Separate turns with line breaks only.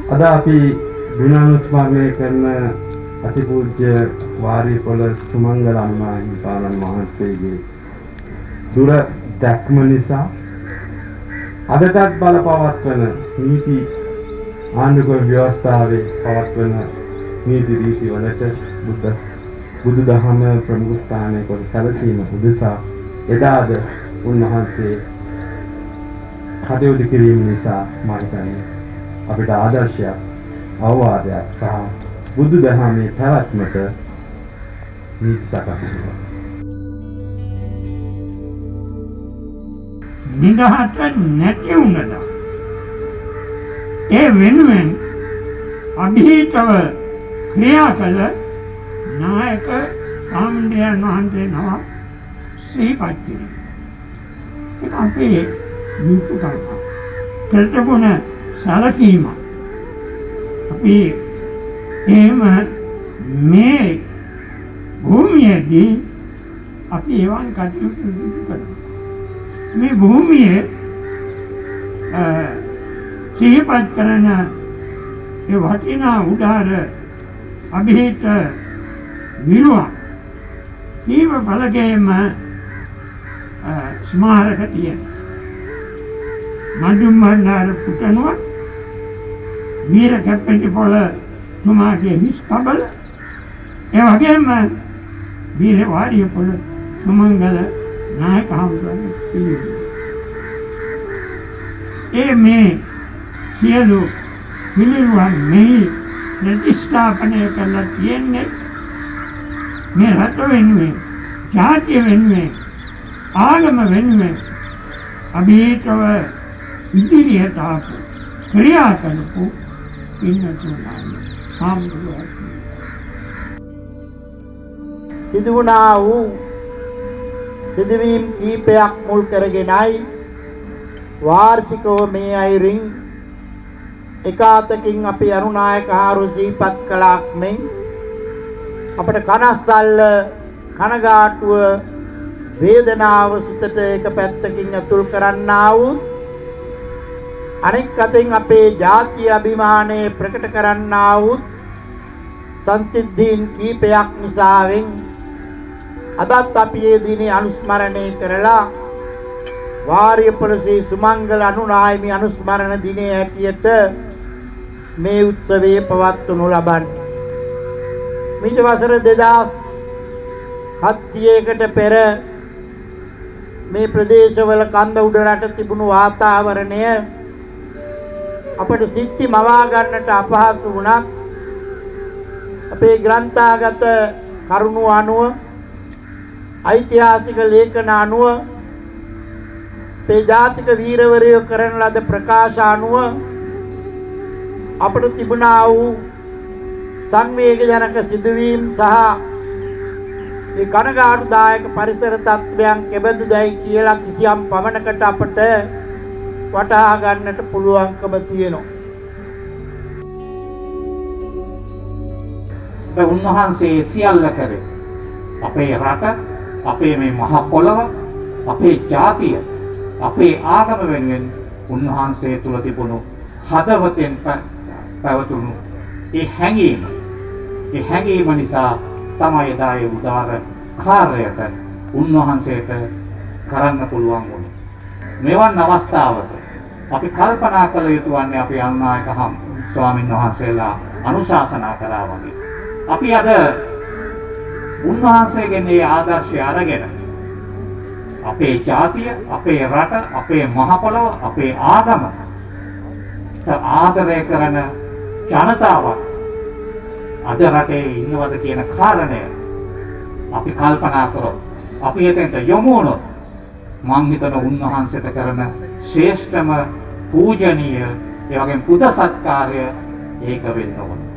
අද අපි ගුණානුස්මරණය කරන අතිපූජ්‍ය වාරියපොළ සුමංගල අනුමාහිමිපාණන් වහන්සේගේ දුර දැක්ම නිසා අදටත් බලපවත්වන නීති ආණ්ඩුක්‍රම ව්‍යවස්ථාවේ පවත්වන නීති රීති වලට බුදුදහම ප්‍රමුඛ ස්ථානයේ කොට සැලසීම උදෙසා එදාද උන්වහන්සේ කටයුතු කිරීම නිසා මම හිතන්නේ අපිට ආදර්ශයක් අවවාදයක් සහ බුදුදහමේ පැවැත්මට නීති සකස් වෙනවා.
නිදහස නැති වුණා. ඒ වෙනුවෙන් අභීතව ක්‍රියා කළ නායක සාමණේරයන් වහන්සේ නම සිහිපත් කිරීම. ඒක අපේ යුතුයකම. කර්තව්‍යන සැලකීම. අපි එහෙම මේ භූමියේදී අපි එවන් කටයුතු කරනවා. මේ භූමියේ සිහිපත් කරන ඒ වටිනා උදාර අභිහිත විරුවා ඊව බලකේම ස්මාරක තියෙනවා. මඩුම්බන්නාර පුතණුව වීර කැප්පෙටිපොළ තුමාගේ හිස් කබල ඒ වගේම වීර වාරියපොළ සුමංගල නායක හමුදුරන් පිළිගන්න. ඒ මේ සියලු පිළිරුවන් මෙහි ප්‍රතිස්ථාපනය කරලා තියෙන්නේ මේ රට වෙනුවෙන්, ජාතිය වෙනුවෙන්, ආගම වෙනුවෙන් අභීතව ඉදිරියට ආපු ක්‍රියා කරපු පින්නතුමායි හමුදුරන්.
සිදු වුණා වූ සිදුවීම් කීපයක් මුල් කරගෙනයි වාර්ෂිකව මේ අයුරින් එකාතකින් අපි අනුනායක හාරු සිහිපත් කළාක් මෙන් අපට කනස්සල්ල කනගාටුව වේදනාව සිතට එක පැත්තකින් අතුල් කරන්නා වූ අනෙක් අතින් අපේ ජාතිය අභිමානය ප්‍රකට කරන්නා වූ සංසිද්ධීන් කීපයක් නිසාවෙන් අදත් අපි මේ දිනේ අනුස්මරණය කරලා වාරියපොළ ශ්‍රී සුමංගල අනුනායමි අනුස්මරණ දිනයේ හැටියට මේ උත්සවයේ පවත්වනු ලබන්නේ. මිට වසර 2700කට පෙර මේ ප්‍රදේශවල කන්ද උඩරට තිබුණු වාතාවරණය අපට සිත්ති මවා ගන්නට අපහසු වුණත් අපේ ග්‍රන්ථාගත කරුණු අනුව ඓතිහාසික ලේඛන අනුව අපේ ජාතික වීරවරයෝ කරන ලද ප්‍රකාශ අනුව අපට තිබුණා වූ සංවේගජනක සිදුවීම් සහ ඒ කනගාටුදායක පරිසර තත්ත්වයන් කෙබඳුදයි කියලා කිසියම් පමණකට අපට වටහා ගන්නට පුළුවන්කම තියෙනවා.
උන්වහන්සේ සියල්ල කරේ අපේ රට, අපේ මේ මහ පොළව, අපේ ජාතිය, අපේ ආගම වෙනුවෙන් උන්වහන්සේ තුල තිබුණු හදවතෙන් පැවතුණු ඒ හැඟීම නිසා තමයි එදා ඒ උදාර කාර්යයට උන්වහන්සේට කරන්න පුළුවන් වුණේ. මෙවන් අවස්ථාවක අපි කල්පනා කළ යුතු වන්නේ අපේ අනුනායක ස්වාමීන් වහන්සේලා අනුශාසනා කරා වගේ. අපි අද උන්වහන්සේගෙන් මේ ආදර්ශය අරගෙන අපේ ජාතිය, අපේ රට, අපේ මහ පොළොව, අපේ ආගම ආදරය කරන ජනතාවක් අද රටේ ඉන්නවද කියන කාරණය අපි කල්පනා කරොත්, අපි එතෙන්ට යොමු වුණොත් මං හිතන උන්වහන්සේට කරන ශ්‍රේෂ්ඨම පූජනීය ඒ වගේම පුද සත්කාරය ඒක වෙන්න ඕන.